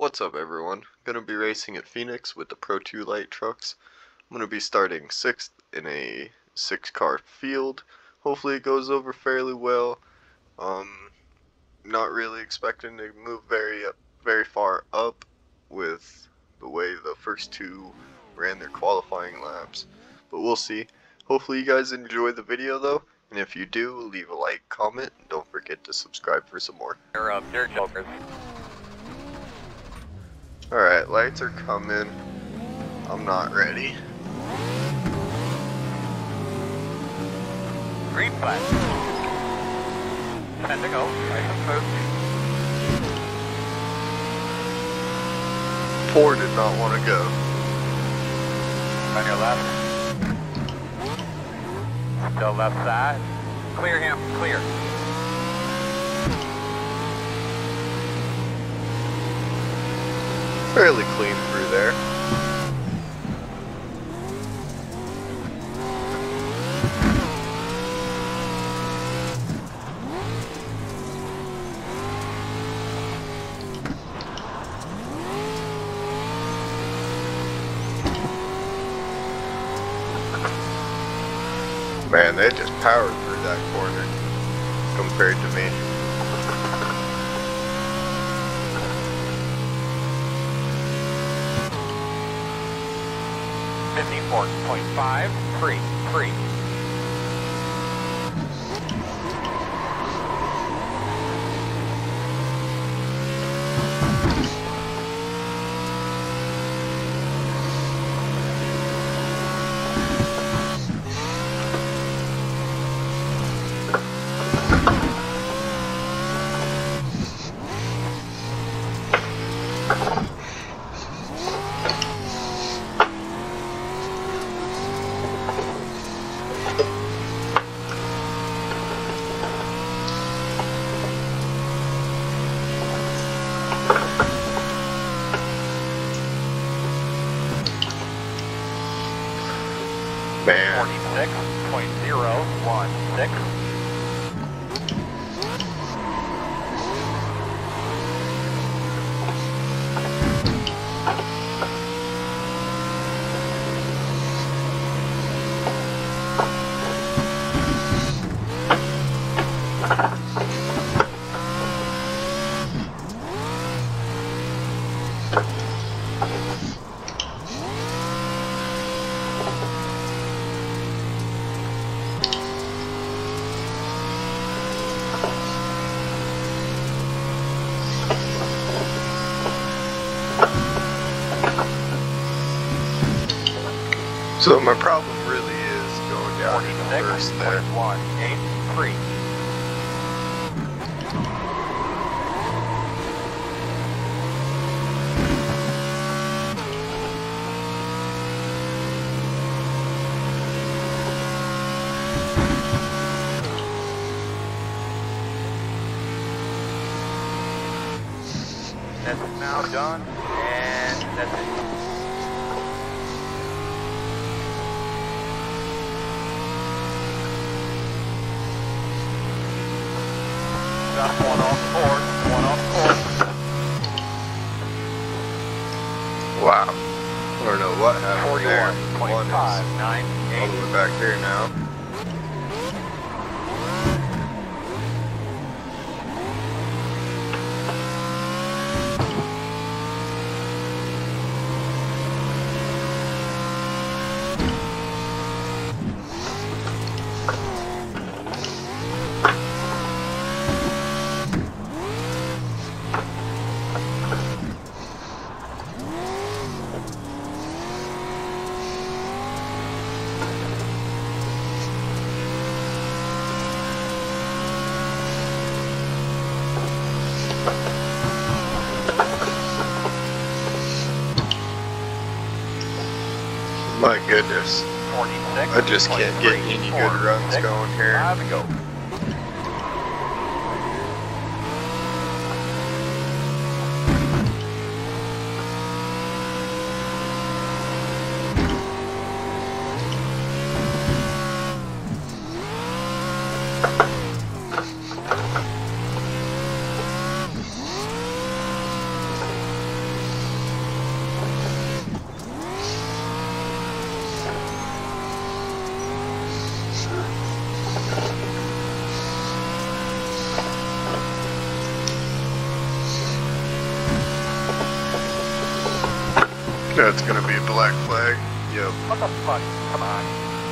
What's up everyone? Gonna be racing at Phoenix with the Pro-2 Lite trucks. I'm gonna be starting 6th in a 6-car field. Hopefully it goes over fairly well. Not really expecting to move very far up with the way the first two ran their qualifying laps. But we'll see. Hopefully you guys enjoy the video though, and if you do, leave a like, comment, and don't forget to subscribe for some more. Alright, lights are coming. I'm not ready. Green flag. 10 to go. Nice and smooth. 4 did not want to go. On your left. Still left side. Clear him. Clear. Fairly clean through there. Man, they just powered through that corner compared to me. Free. Man. 46.016. So my problem really is going down in first there. 46.183. That's now done, and that's it. One off board. Wow. I don't know what happened there. 41.598. All the way back there now. My goodness. 46. I just can't get any good runs going here. 5 to go. That's gonna be a black flag. Yep. What the fuck? Come on.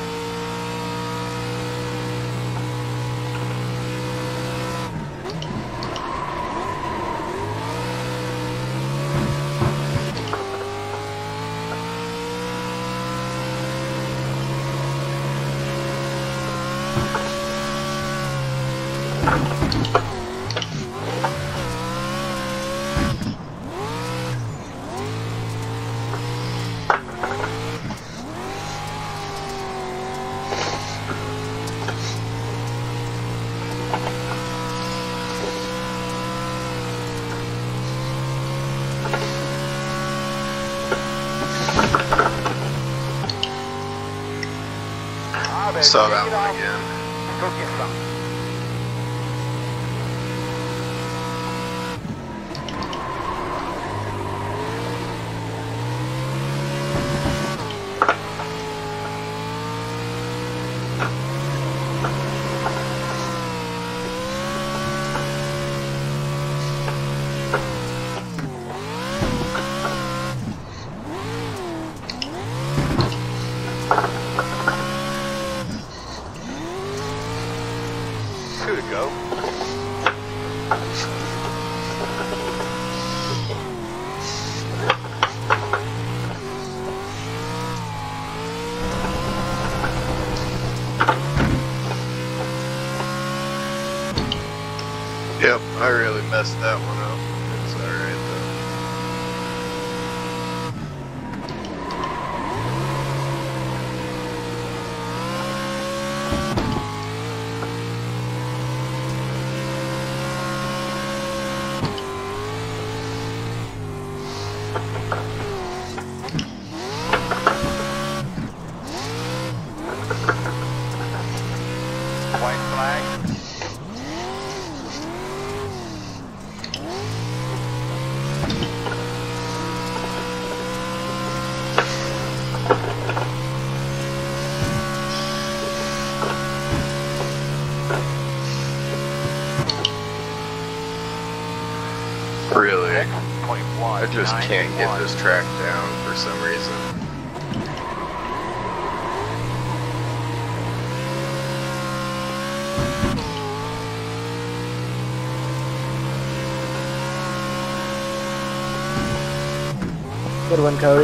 Saw that one again. Go get some. Two to go. Yep, I really messed that one up. It's alright White flag. though. Really? 6.1. I just can't get this track down for some reason. Good one, Cody.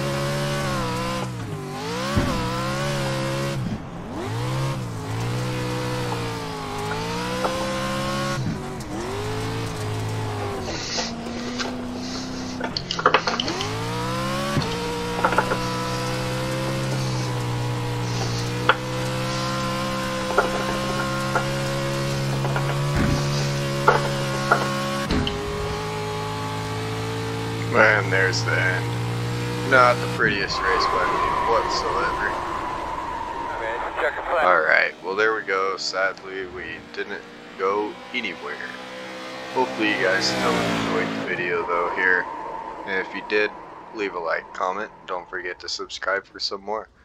Man, there's the end. Not the prettiest race by me whatsoever. Okay, check your flag. Alright, well there we go. Sadly, we didn't go anywhere. Hopefully you guys still enjoyed the video though here. And if you did, leave a like, comment. Don't forget to subscribe for some more.